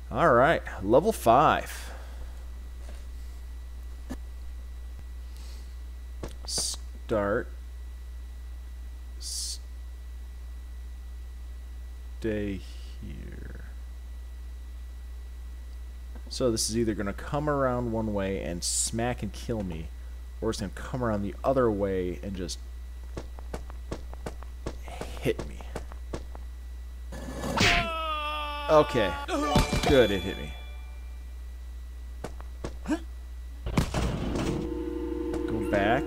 All right, level 5. Start. Stay here. So this is either going to come around one way and smack and kill me, or it's going to come around the other way and just hit me. Okay. Good, it hit me. Go back.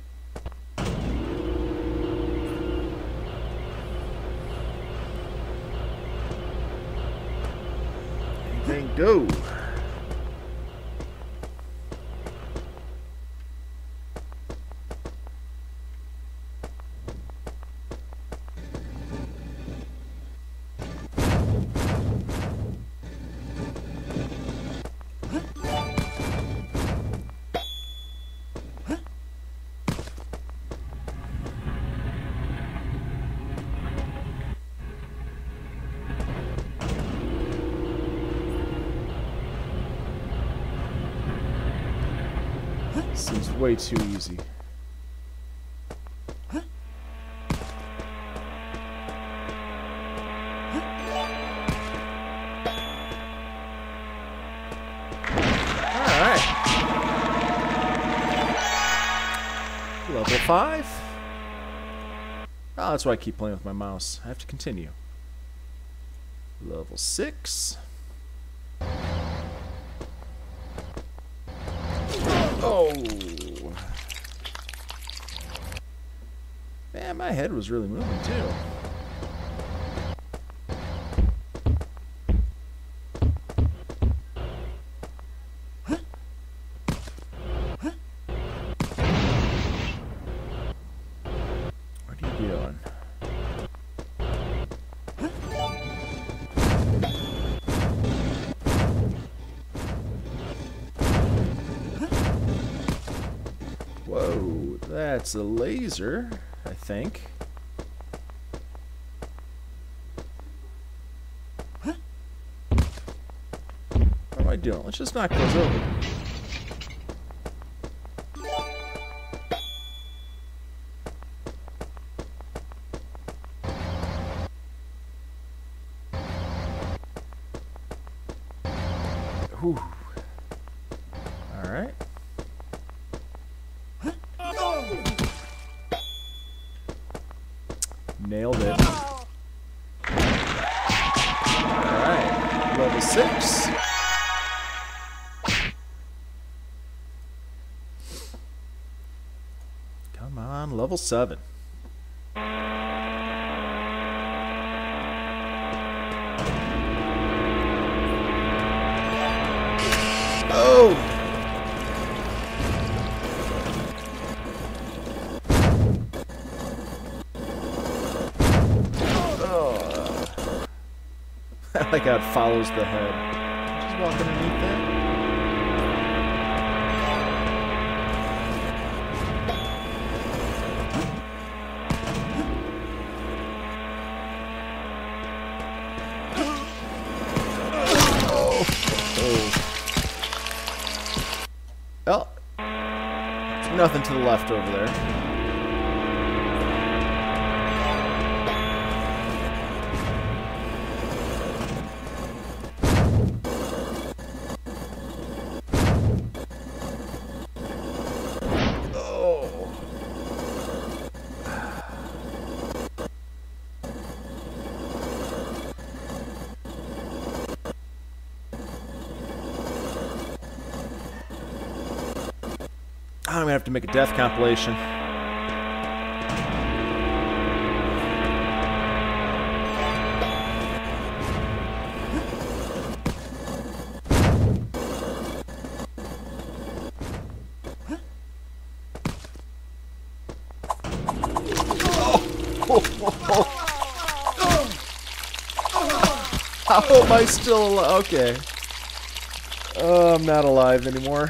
Anything go. Seems way too easy. Alright. Level 5. Oh, that's why I keep playing with my mouse. I have to continue. Level 6. Oh! Man, my head was really moving too. What are you doing? Whoa, that's a laser, I think. What am I doing? Let's just knock those over. Whew. All right. Nailed it. Alright, level 6. Come on, level 7. Oh! I like how it follows the head. Just walk underneath that. Oh. Well, nothing to the left over there. I'm gonna have to make a death compilation. How am I still alive? Okay. I'm not alive anymore.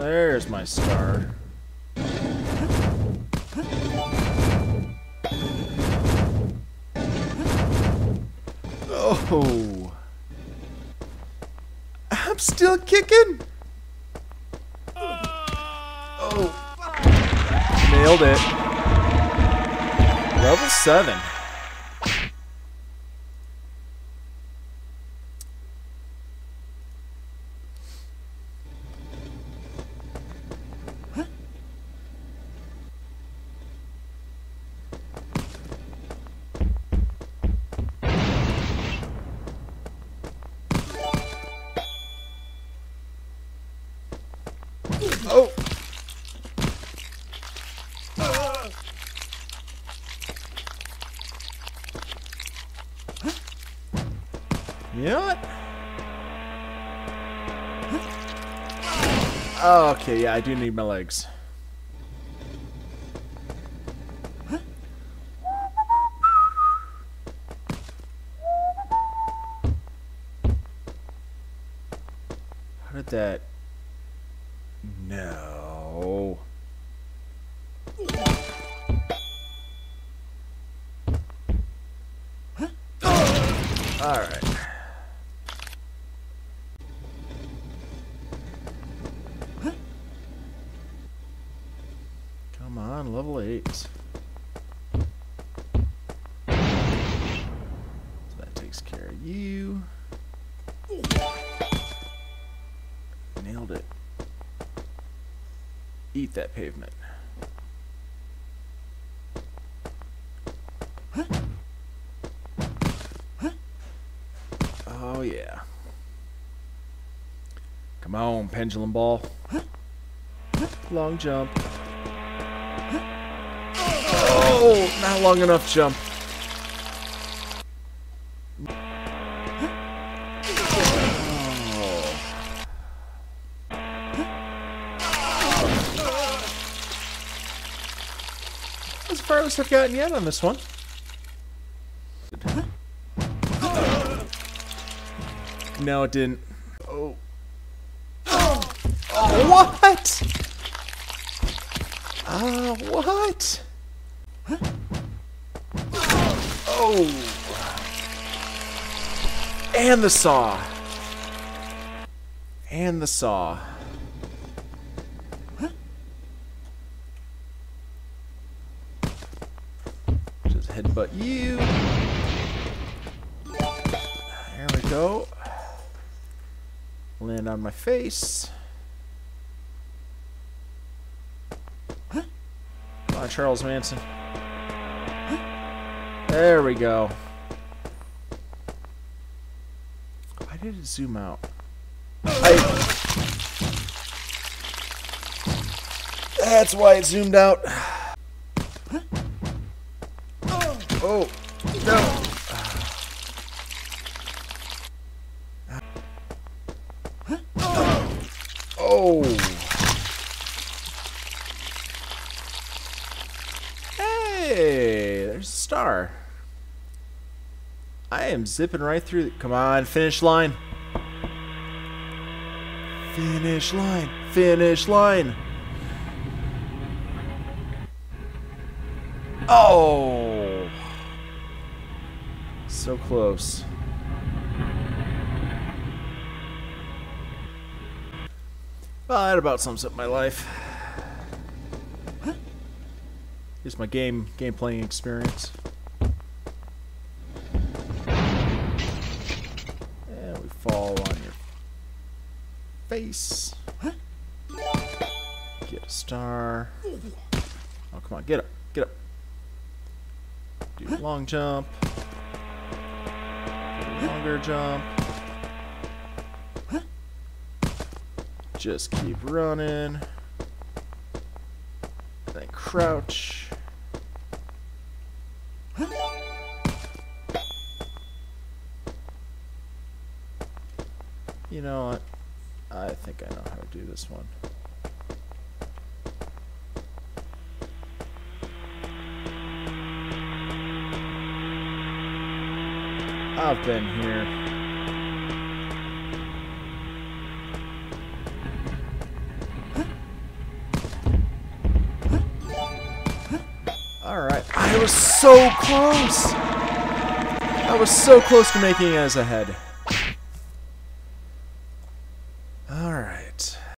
There's my star. Oh. I'm still kicking. Oh. Nailed it. Level 7. Oh. You know what? Oh, okay, yeah, I do need my legs. How did that... No. Alright. Come on, level 8. So that takes care of you. Nailed it. Eat that pavement. Oh yeah. Come on, pendulum ball. Long jump. Oh, not long enough jump. That's the farthest I've gotten yet on this one. No, it didn't. Oh. Oh, what? What? Oh. And the saw. And the saw. Just headbutt you. There we go. Land on my face. Come on, Charles Manson. There we go. Why did it zoom out? That's why it zoomed out. Oh, no. Oh. Hey, there's a star. I am zipping right through. Come on, finish line. Finish line. Finish line. Oh. So close. Well, that about sums up my life. Here's my game playing experience. And we fall on your face. Get a star. Oh, come on, get up, get up. Do a long jump. Do a longer jump. Just keep running. Then crouch. You know what? I think I know how to do this one. I've been here. Alright. I was so close! I was so close to making it as a head.